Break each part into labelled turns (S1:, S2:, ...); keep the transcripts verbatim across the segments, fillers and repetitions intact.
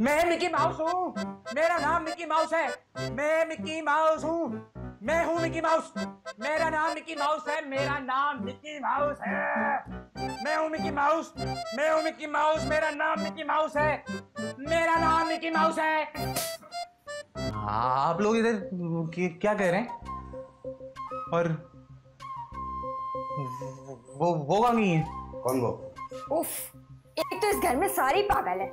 S1: मैं Mickey mouse हूँ, मेरा नाम मिकी माउस है। मैं मिकी माउस हूँ, मैं हूँ मिकी माउस। मेरा नाम मिकी माउस है, मेरा नाम मिकी माउस है। मैं हूँ मिकी माउस, मैं हूँ मिकी माउस, मेरा नाम मिकी माउस है। मेरा नाम मिकी माउस है। आप लोग इधर क्या कह रहे हैं? और वो वो कहाँ गई है?
S2: कौन वो?
S3: उफ, एक तो इस घर में सारी पागल है।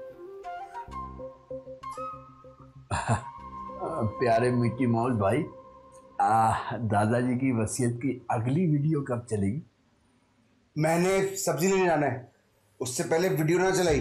S4: प्यारे मिकी माउस भाई, आ, दादाजी की वसीयत की अगली वीडियो कब चलेगी?
S2: मैंने सब्जी लेने जाना है, उससे पहले वीडियो ना चलाई।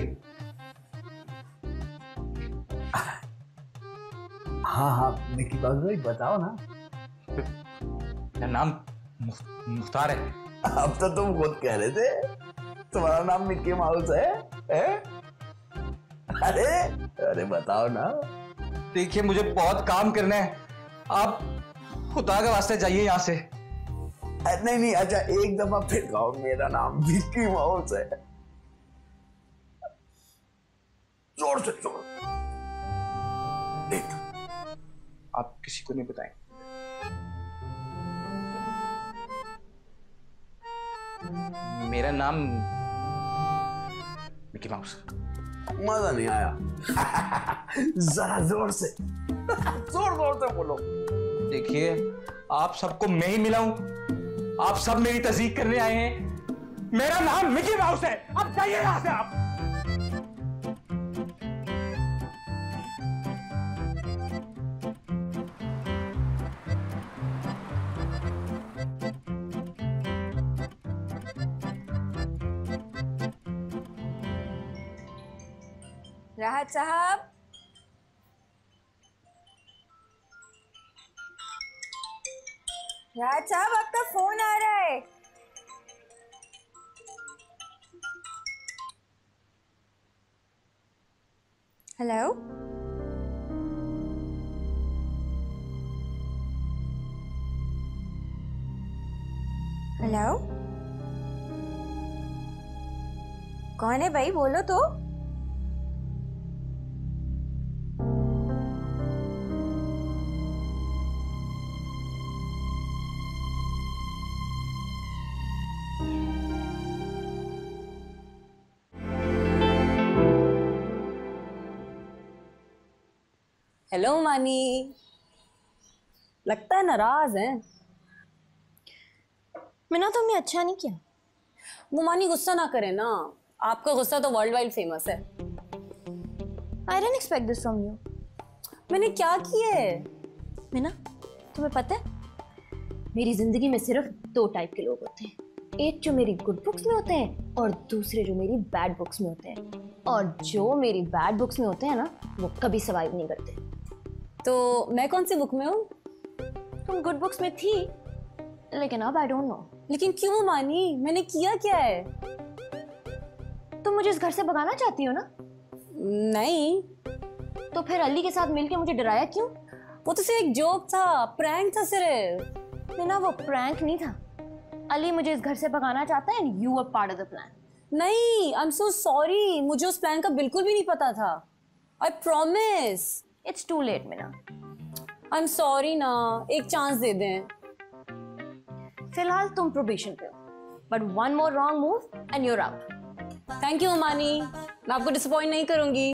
S4: हाँ हाँ मिकी माउस भाई बताओ ना।
S1: मेरा नाम मुख्तार है।
S4: अब तो तुम खुद कह रहे थे तुम्हारा नाम मिकी माउस है, है? अरे अरे बताओ ना।
S1: देखिए मुझे बहुत काम करना है, आप खुदा के वास्ते जाइए यहाँ से।
S4: नहीं नहीं, अच्छा एक दफा फिर कहो मेरा नाम मिकी माउस है, जोर से जोर। देख
S1: आप किसी को नहीं बताएं। मेरा नाम मिकी माउस।
S4: मजा नहीं आया। जरा जोर से, जोर जोर से बोलो।
S1: देखिए आप सबको मैं ही मिला हूं, आप सब मेरी तस्दीक करने आए हैं। मेरा नाम मिकी माउस है, अब जाइए यहां से आप।
S3: राहत साहब, राहत साहब आपका फोन आ रहा है। हेलो, हेलो, कौन है भाई, बोलो तो।
S5: हेलो मानी, लगता है नाराज हैं।
S3: मैंने तो हमें अच्छा नहीं किया।
S5: वो मानी गुस्सा ना करे ना, आपका गुस्सा तो वर्ल्ड वाइड फेमस है।
S3: I didn't expect this from you.
S5: मैंने क्या किया है?
S3: मीना, तुम्हें पता है मेरी जिंदगी में सिर्फ दो टाइप के लोग होते हैं, एक जो मेरी गुड बुक्स में होते हैं और दूसरे जो मेरी बैड बुक्स में होते हैं। और जो मेरी बैड बुक्स में होते हैं ना, वो कभी सर्वाइव नहीं करते।
S5: तो मैं कौन सी बुक में हूँ?
S3: तुम गुड बुक्स में थी, लेकिन अब आई डोंट नो।
S5: लेकिन क्यों मानी, मैंने किया क्या है?
S3: तुम मुझे इस घर से भगाना चाहती हो ना?
S5: नहीं।
S3: तो फिर अली के साथ मिलके मुझे डराया क्यों?
S5: वो तो सिर्फ एक जोक था, प्रैंक था सिर्फ।
S3: ना वो प्रैंक नहीं था। अली मुझे इस घर से भगाना चाहता है and you are part of the plan.
S5: नहीं, आई एम सो सॉरी, मुझे उस प्लान का बिल्कुल भी नहीं पता था। I promise.
S3: It's too late Meena.
S5: I am sorry ना, एक चांस दे दें।
S3: फिलहाल तुम प्रोबेशन पे हो, but one more wrong move and you are out.
S5: Thank you Mani, मैं आपको डिसअपॉइंट नहीं करूंगी।